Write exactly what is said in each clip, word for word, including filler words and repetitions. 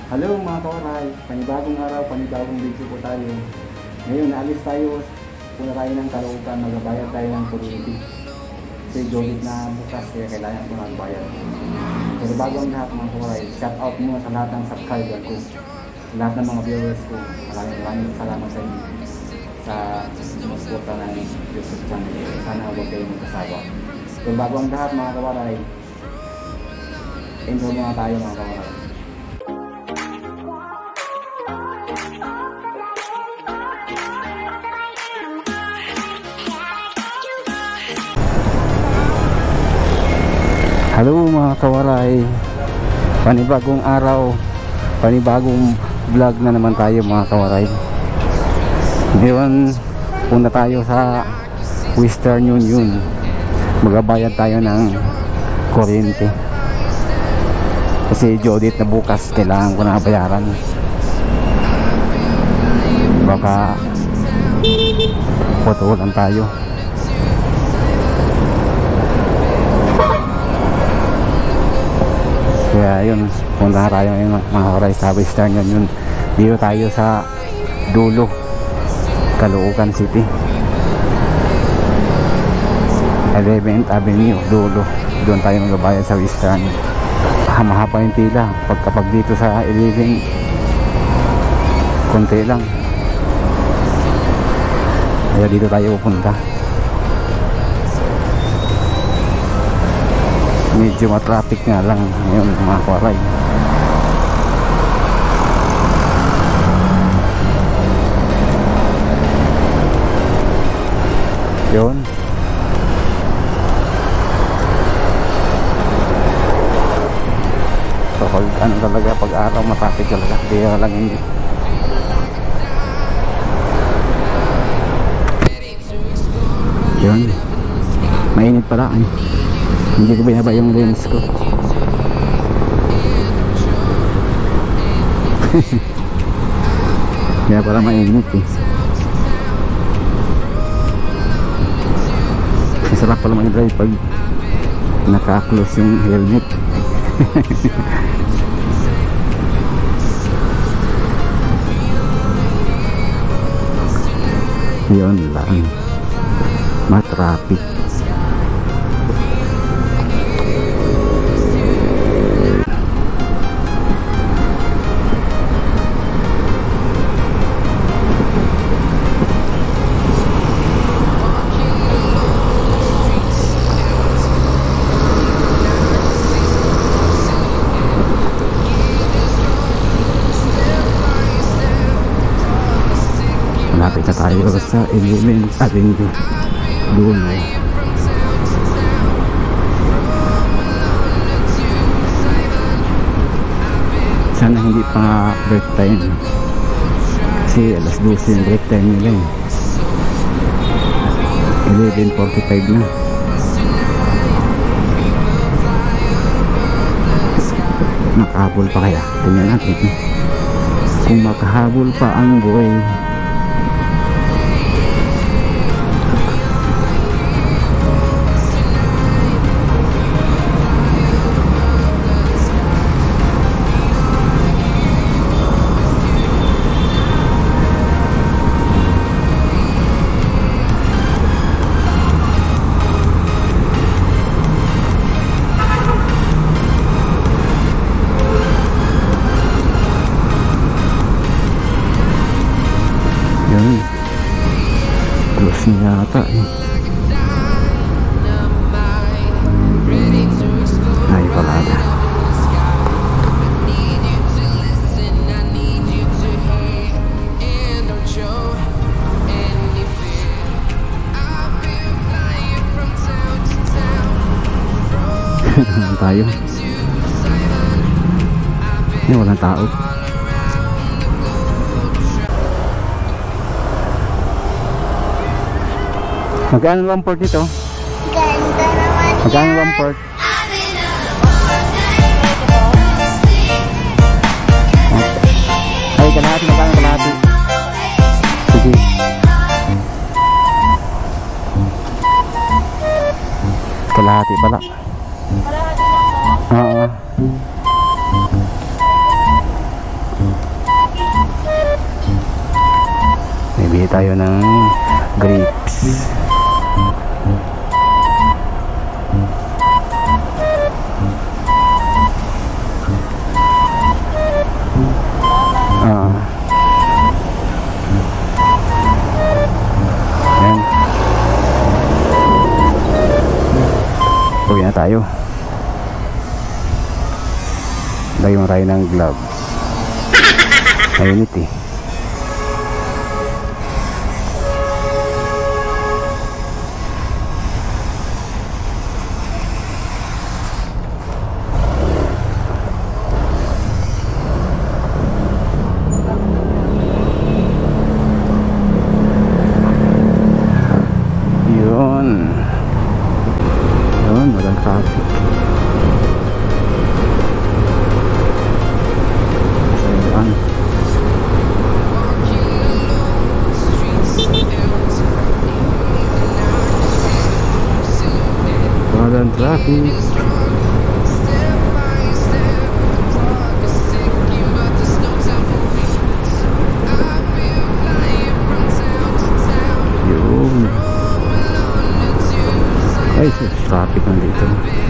Hello mga kawaray, panibagong araw, panibagong video po tayo. Ngayon naalis tayo, puna tayo ng Caloocan, magbabayad tayo ng kuryente. Kasi jolit na bukas kaya kailangan ko magbayad. Pero bago ang lahat mga kawaray, shout out muna sa lahat ng subscriber ko, sa lahat ng mga viewers ko. Maraming maraming salamat sa inyo sa sumusuporta ng YouTube channel. Sana huwag kayo magkasawa. Pero bago ang lahat mga kawaray, intro muna tayo mga kawaray. Hello mga kawaray, panibagong araw, panibagong vlog na naman tayo mga kawaray. Ngayon punta tayo sa Western Union, magbabayad tayo ng kuryente kasi Judith na bukas kailangan ko na bayaran. Baka putulan tayo. Kaya yun, punta tayo ngayon mga kawaray sa Western Union. Dito tayo sa dulo, Caloocan City, eleventh Avenue, dulo. Doon tayo magbabayad sa Western. Mahaba yung pila. Pagkapag dito sa eleven, konti lang. Kaya dito tayo pupunta. Medyo matraffic nga lang ngayon mga kawaray. Yun. So pag ano talaga, pag araw matraffic talaga, kaya lang hindi. Yun, mainit pala eh. Hindi ko binaba yung lens ko. Kaya pala mainit eh. Masarap pala mag-drive pag naka-close yung helmet. Yun lang, matraffic. Malapit na tayo sa eleventh Avenue, dulo. Sana hindi pa break time kasi alas twelve yung break time nila eh. eleven forty-five na. Nakahabol pa kaya? Tingnan natin kung makahabol pa ang buhay. Yun, close na yata eh. Ay pala na. Walang tayo. Ay, walang tao. Magkano one port nito? Ganda naman yan. Magkano one port? Ay, kalahati. Magkano kalahati? Sige. Kalahati pala. Oo. Bili tayo ng grapes. Ah. Ayan. Uwi na tayo. Lagyan tayo ng gloves. Mainit eh. Yun. Yun, walang traffic. Ayan. Walang traffic. Yun. Ay, traffic nandito.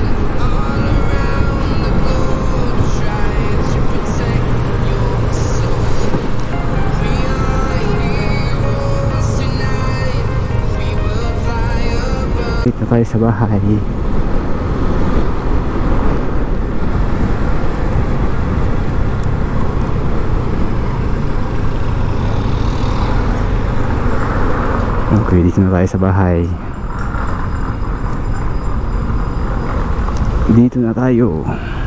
Dito na tayo sa bahay. Okay, dito na tayo sa bahay. Dito na tayo.